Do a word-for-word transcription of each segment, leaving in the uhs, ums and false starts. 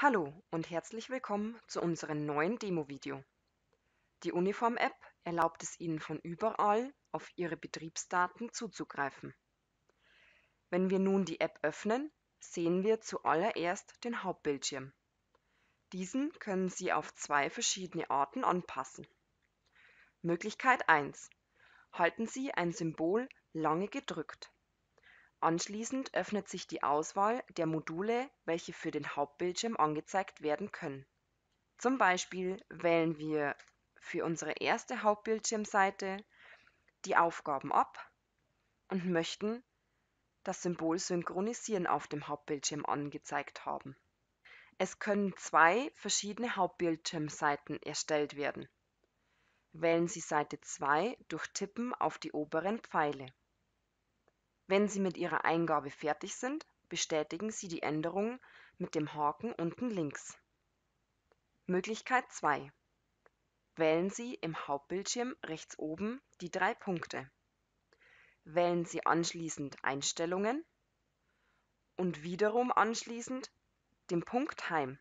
Hallo und herzlich willkommen zu unserem neuen Demo-Video. Die Uniform-App erlaubt es Ihnen von überall auf Ihre Betriebsdaten zuzugreifen. Wenn wir nun die App öffnen, sehen wir zuallererst den Hauptbildschirm. Diesen können Sie auf zwei verschiedene Arten anpassen. Möglichkeit eins: Halten Sie ein Symbol lange gedrückt. Anschließend öffnet sich die Auswahl der Module, welche für den Hauptbildschirm angezeigt werden können. Zum Beispiel wählen wir für unsere erste Hauptbildschirmseite die Aufgaben ab und möchten das Symbol Synchronisieren auf dem Hauptbildschirm angezeigt haben. Es können zwei verschiedene Hauptbildschirmseiten erstellt werden. Wählen Sie Seite zwei durch Tippen auf die oberen Pfeile. Wenn Sie mit Ihrer Eingabe fertig sind, bestätigen Sie die Änderung mit dem Haken unten links. Möglichkeit zwei: Wählen Sie im Hauptbildschirm rechts oben die drei Punkte. Wählen Sie anschließend Einstellungen und wiederum anschließend den Punkt Heim.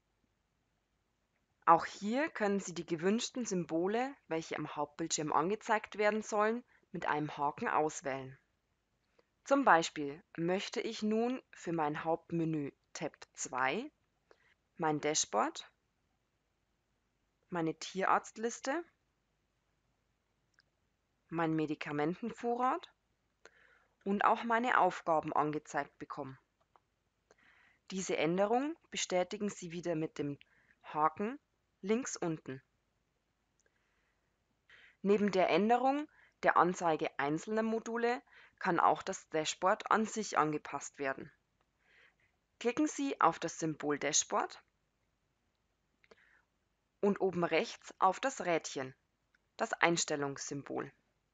Auch hier können Sie die gewünschten Symbole, welche am Hauptbildschirm angezeigt werden sollen, mit einem Haken auswählen. Zum Beispiel möchte ich nun für mein Hauptmenü Tab zwei, mein Dashboard, meine Tierarztliste, mein Medikamentenvorrat und auch meine Aufgaben angezeigt bekommen. Diese Änderung bestätigen Sie wieder mit dem Haken links unten. Neben der Änderung der Anzeige einzelner Module kann auch das Dashboard an sich angepasst werden. Klicken Sie auf das Symbol Dashboard und oben rechts auf das Rädchen, das Einstellungssymbol.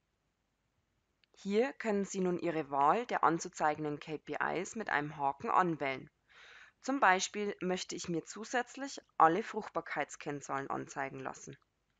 Hier können Sie nun Ihre Wahl der anzuzeigenden K P Is mit einem Haken anwählen. Zum Beispiel möchte ich mir zusätzlich alle Fruchtbarkeitskennzahlen anzeigen lassen.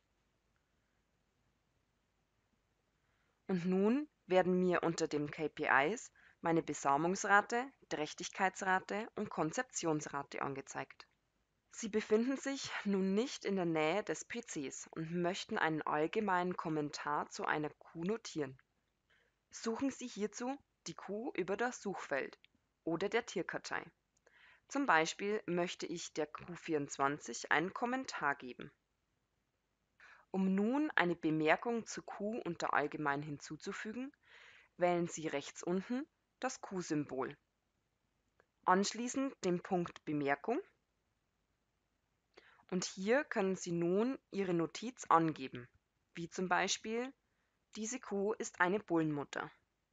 Und nun werden mir unter den K P Is meine Besamungsrate, Trächtigkeitsrate und Konzeptionsrate angezeigt. Sie befinden sich nun nicht in der Nähe des P Cs und möchten einen allgemeinen Kommentar zu einer Kuh notieren. Suchen Sie hierzu die Kuh über das Suchfeld oder der Tierkartei. Zum Beispiel möchte ich der Kuh vierundzwanzig einen Kommentar geben. Um nun eine Bemerkung zur Kuh unter Allgemein hinzuzufügen, wählen Sie rechts unten das Q-Symbol. Anschließend den Punkt Bemerkung und hier können Sie nun Ihre Notiz angeben, wie zum Beispiel: Diese Kuh ist eine Bullenmutter.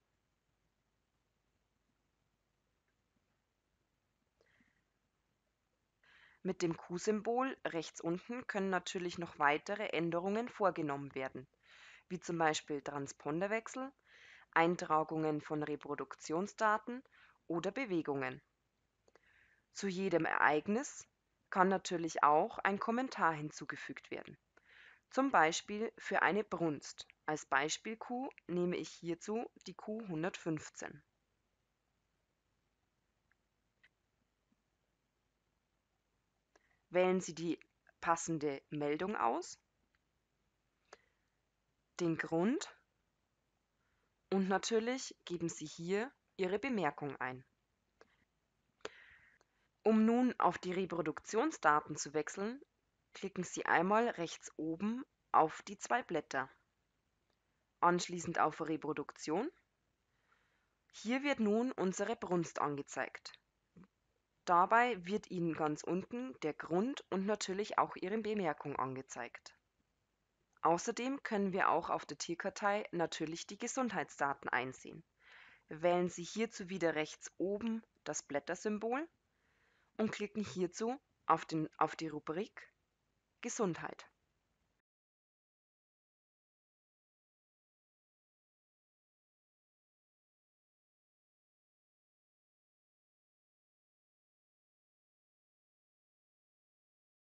Mit dem Q-Symbol rechts unten können natürlich noch weitere Änderungen vorgenommen werden, wie zum Beispiel Transponderwechsel, Eintragungen von Reproduktionsdaten oder Bewegungen. Zu jedem Ereignis kann natürlich auch ein Kommentar hinzugefügt werden. Zum Beispiel für eine Brunst. Als Beispielkuh nehme ich hierzu die Kuh hundertfünfzehn. Wählen Sie die passende Meldung aus, den Grund und natürlich geben Sie hier Ihre Bemerkung ein. Um nun auf die Reproduktionsdaten zu wechseln, klicken Sie einmal rechts oben auf die zwei Blätter, anschließend auf Reproduktion. Hier wird nun unsere Brunst angezeigt. Dabei wird Ihnen ganz unten der Grund und natürlich auch Ihre Bemerkung angezeigt. Außerdem können wir auch auf der Tierkartei natürlich die Gesundheitsdaten einsehen. Wählen Sie hierzu wieder rechts oben das Blättersymbol und klicken hierzu auf, den, auf die Rubrik Gesundheit.